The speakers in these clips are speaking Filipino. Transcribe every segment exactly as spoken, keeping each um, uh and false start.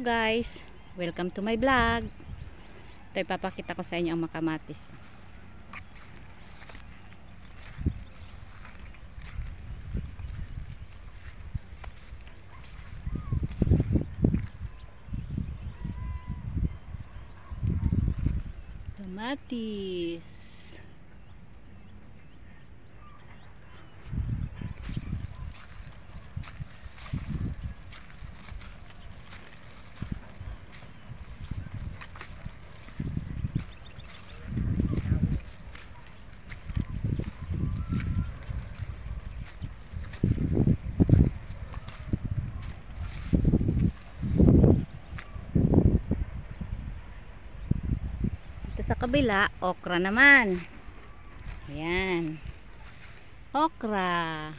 guys, welcome to my vlog. Ito ipapakita ko sa inyo ang makamatis. Kamatis. Sa kabila, okra naman. Ayan. Okra.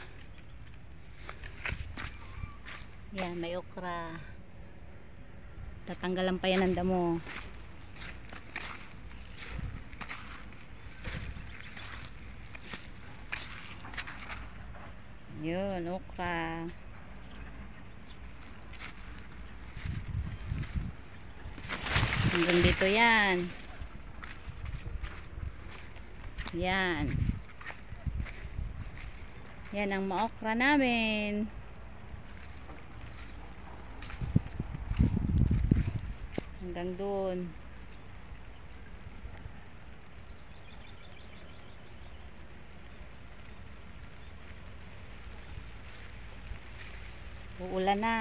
Ayan, may okra. Tatanggalan pa yan ng damo. Yun, okra. Hanggang dito yan. Yan. Yan ang maokra namin. Hanggang doon. Uulan na.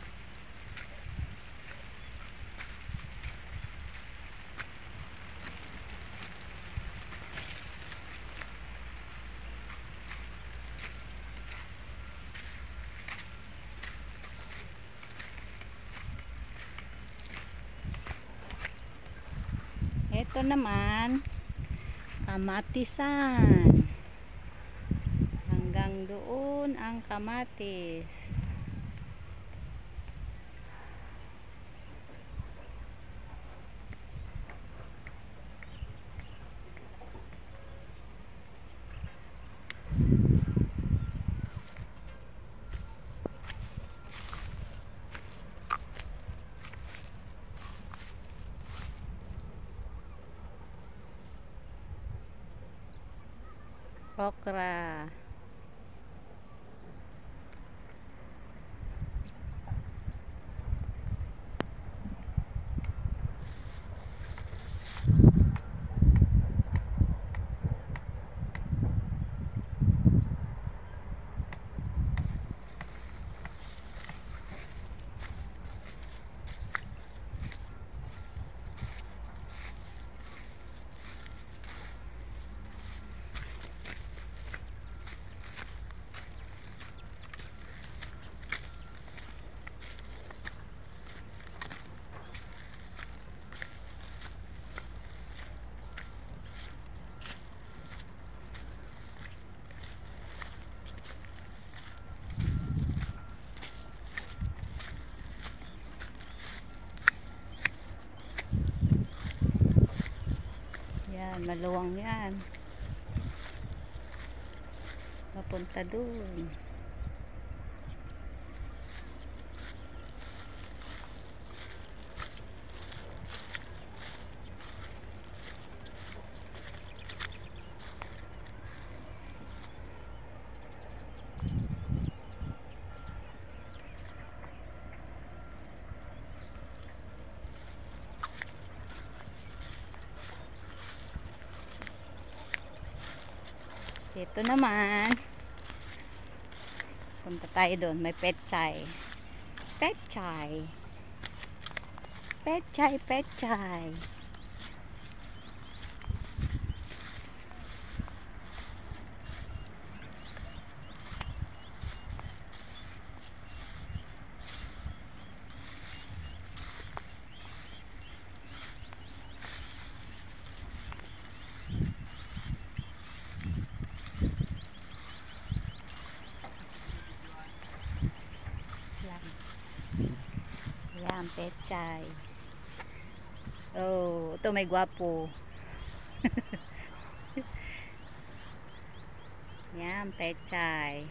Ito naman kamatisan. Hanggang doon ang kamatis. Okra. Yan, maluwang yan. Papunta dun. Ito naman, punta tayo doon, may pechay. Pechay. Pechay, pechay. Yan, pechay. Oh, ito may gwapo. Yan, pechay.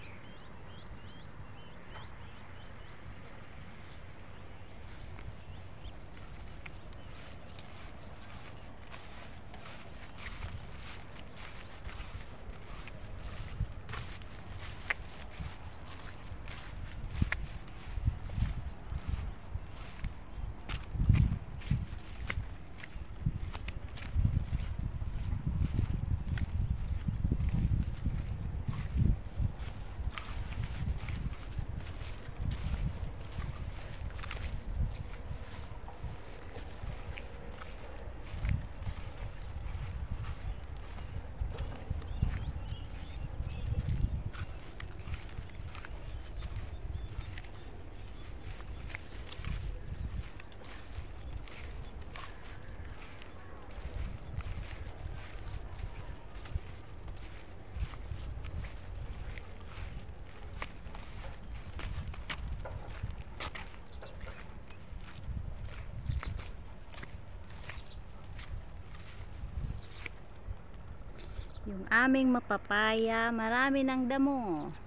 Yung aming mapapaya, marami ng damo.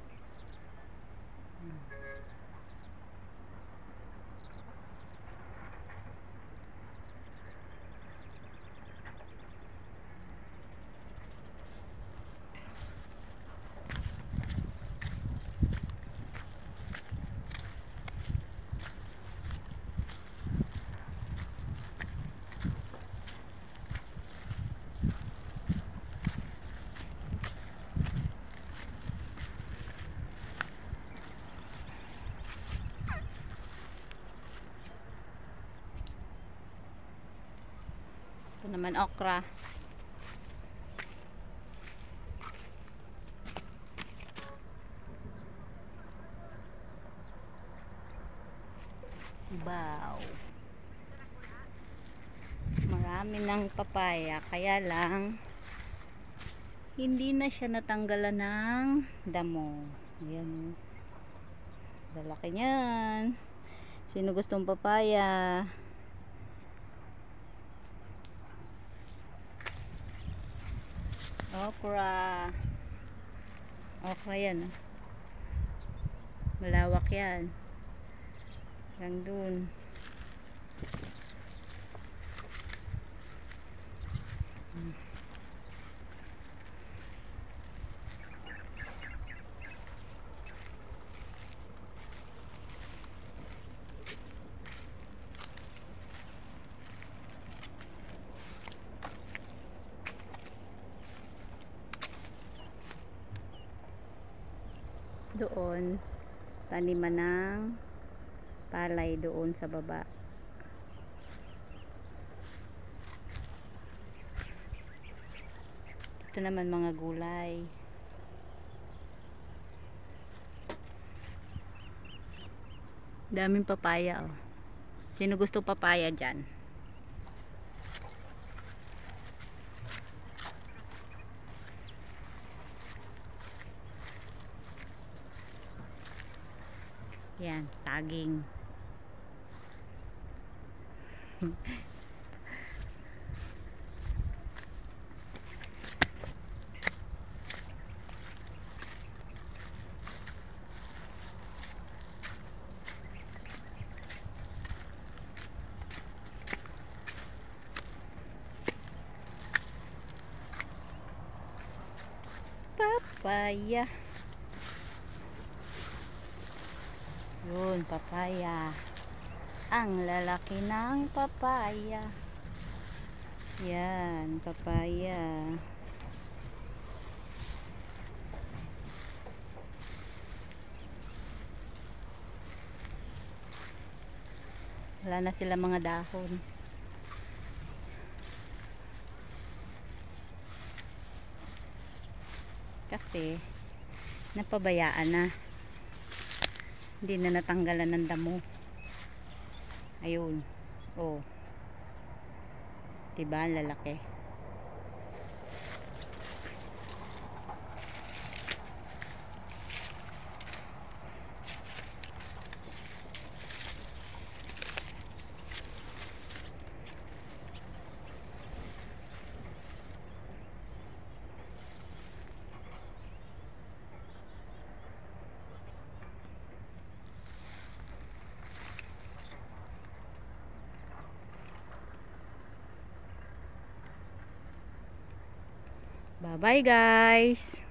Ito naman okra. Wow. Marami ng papaya, kaya lang hindi na siya natanggalan ng damo. Ayan. Lalaki niyan. Sino gustong papaya? Okra. Okra yan. Oh. Malawak yan. Hanggang dun. Hmm. Doon taniman ng palay doon sa baba. Ito naman mga gulay. Daming papaya oh. Sino gusto papaya dyan? Yan, saging. Papaya. Yun, papaya. Ang lalaki ng papaya. Yan, papaya. Wala na sila mga dahon. Kasi napabayaan na. Hindi na natanggalan ng damo. Ayun. Oh. Diba ang lalaki? Bye bye guys.